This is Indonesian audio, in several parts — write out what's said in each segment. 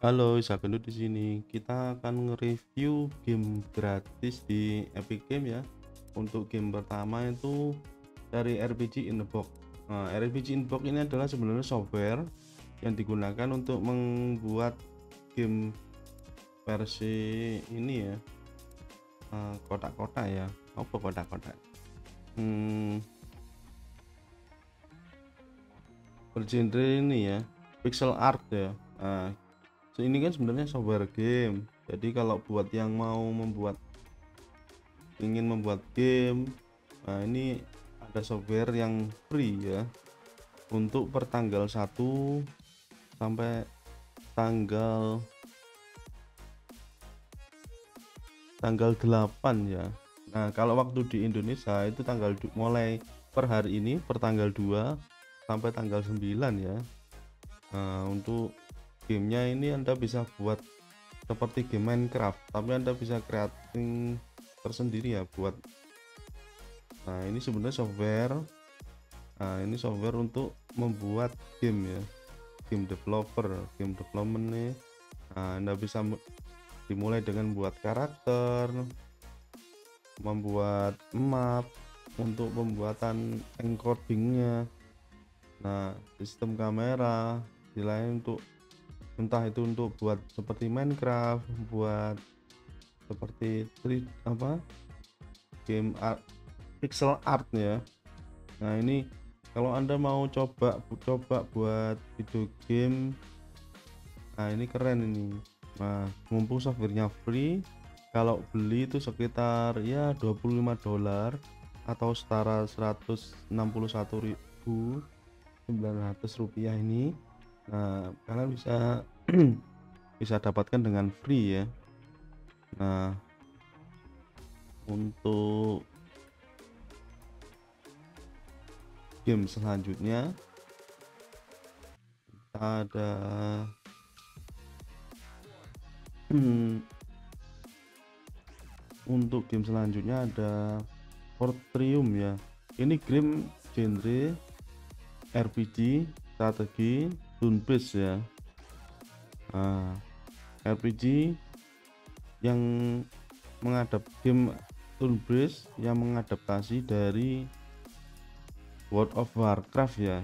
Halo, Isagendu di sini. Kita akan nge-review game gratis di Epic Game ya. Untuk game pertama itu dari RPG in the Box. Nah, RPG in the Box ini adalah sebenarnya software yang digunakan untuk membuat game versi ini ya, kotak-kotak ya. Apa kotak-kotak? Hmm, Bergenre ini ya, pixel art ya. Nah, ini kan sebenarnya software game. Jadi kalau buat yang mau ingin membuat game, nah ini ada software yang free ya untuk pertanggal 1 sampai tanggal tanggal 8 ya. Nah, kalau waktu di Indonesia itu mulai per hari ini per tanggal 2 sampai tanggal 9 ya. Nah, untuk gamenya ini Anda bisa buat seperti game Minecraft, tapi Anda bisa creating tersendiri ya buat. Nah, ini sebenarnya software. Nah, ini software untuk membuat game ya, game development nih. Nah, Anda bisa dimulai dengan buat karakter, membuat map, untuk pembuatan encodingnya. Nah, sistem kamera, lain untuk entah itu untuk buat seperti Minecraft, buat seperti game art, pixel art ya. Nah, ini kalau Anda mau coba buat video game, nah ini keren ini. Nah, mumpung softwarenya free, kalau beli itu sekitar ya $25 atau setara 161.900 rupiah ini. Nah, kalian bisa bisa dapatkan dengan free ya. Nah, untuk game selanjutnya ada untuk game selanjutnya ada Fortrium ya. Ini game genre RPG, strategi, turn based ya. Nah, RPG yang game turn based yang mengadaptasi dari World of Warcraft ya,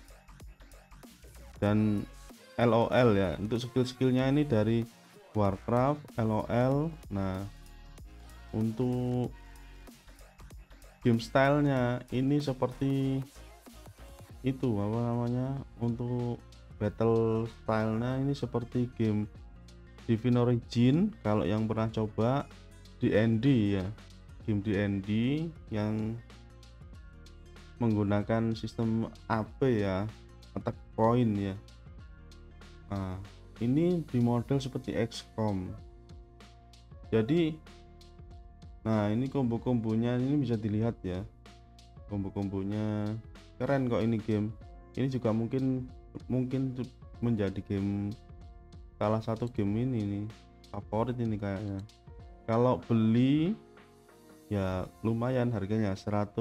dan LOL ya. Untuk skill-skillnya ini dari Warcraft, LOL. Nah, untuk game stylenya ini seperti itu apa namanya, untuk battle stylenya ini seperti game Divine Origin. Kalau yang pernah coba D&D ya, game D&D yang menggunakan sistem AP ya, attack point ya. Nah, ini di model seperti XCOM. Jadi, nah ini kombo-kombonya ini bisa dilihat ya. Kombo-kombonya keren kok ini game. Ini juga mungkin menjadi game, salah satu game ini nih favorit ini kayaknya. Kalau beli ya lumayan harganya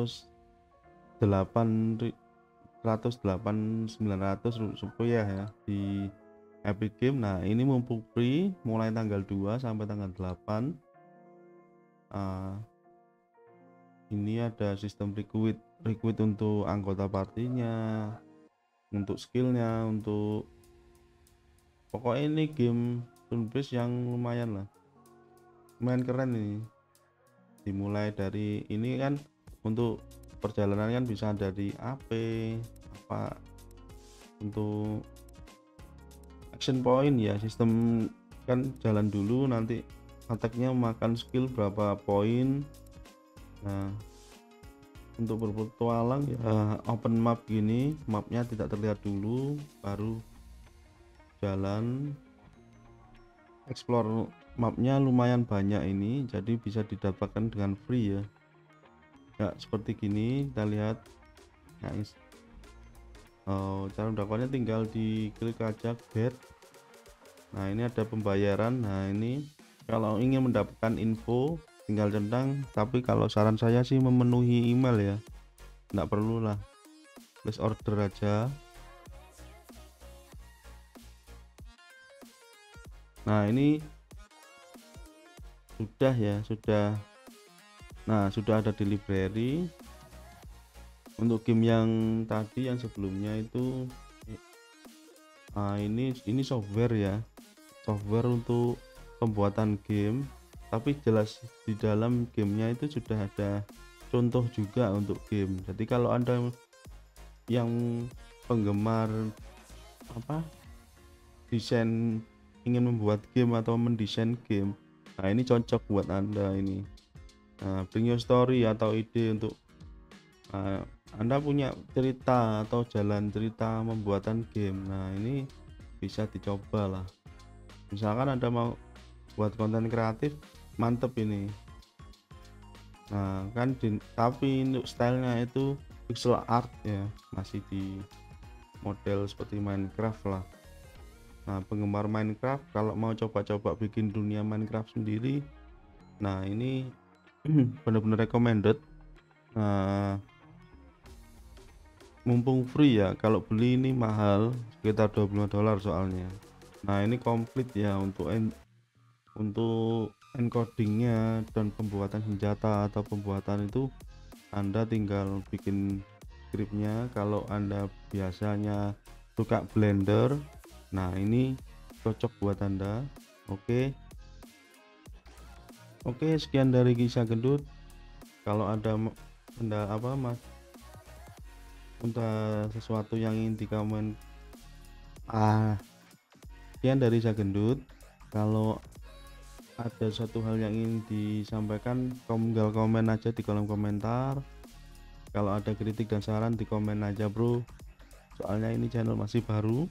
108.900 rupiah ya di Epic Game. Nah, ini mumpung free mulai tanggal 2 sampai tanggal 8. Ini ada sistem recruit untuk anggota partinya, untuk skillnya, untuk pokoknya ini game turn based yang lumayan lah, lumayan keren ini. Dimulai dari ini kan, untuk perjalanan kan bisa dari AP apa, untuk action point ya, sistem kan jalan dulu, nanti attacknya makan skill berapa poin. Nah, untuk berpetualang ya open map gini, mapnya tidak terlihat dulu, baru jalan explore. Mapnya lumayan banyak ini, jadi bisa didapatkan dengan free ya. Ya seperti gini kita lihat. Nice. Cara mendapatkannya tinggal diklik aja get. Nah, ini ada pembayaran. Nah, ini kalau ingin mendapatkan info tinggal centang, tapi kalau saran saya sih memenuhi email ya, nggak perlu lah, place order aja. Nah ini sudah ya, sudah ada di library. Untuk game yang tadi yang sebelumnya itu ini software ya, software untuk pembuatan game, tapi jelas di dalam gamenya itu sudah ada contoh juga untuk game. Jadi kalau Anda yang penggemar desain, ingin membuat game atau mendesain game, nah ini cocok buat Anda ini. Nah, bring your story atau ide untuk Anda punya cerita atau jalan cerita pembuatan game. Nah ini bisa dicoba lah. Misalkan Anda mau buat konten kreatif, mantep ini. Nah kan tapi untuk stylenya itu pixel art ya, masih di model seperti Minecraft lah. Nah penggemar Minecraft kalau mau coba-coba bikin dunia Minecraft sendiri, nah ini benar-benar recommended. Nah mumpung free ya, kalau beli ini mahal sekitar $25 soalnya. Nah ini komplit ya untuk encodingnya dan pembuatan senjata atau pembuatan itu Anda tinggal bikin scriptnya. Kalau Anda biasanya suka Blender, nah ini cocok buat Anda. Oke, sekian dari kisah gendut. Kalau ada sesuatu yang ingin dikomen, sekian dari kisah gendut. Kalau ada satu hal yang ingin disampaikan, tinggal komen aja di kolom komentar. Kalau ada kritik dan saran di komen aja bro, soalnya ini channel masih baru.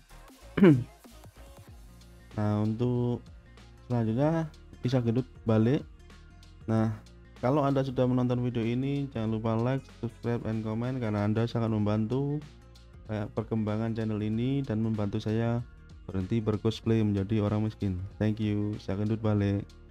Nah untuk selanjutnya kisah gendut balik. Nah kalau Anda sudah menonton video ini, jangan lupa like, subscribe, dan komen, karena Anda sangat membantu perkembangan channel ini dan membantu saya berhenti bercosplay menjadi orang miskin. Thank you. Kisah gendut balik.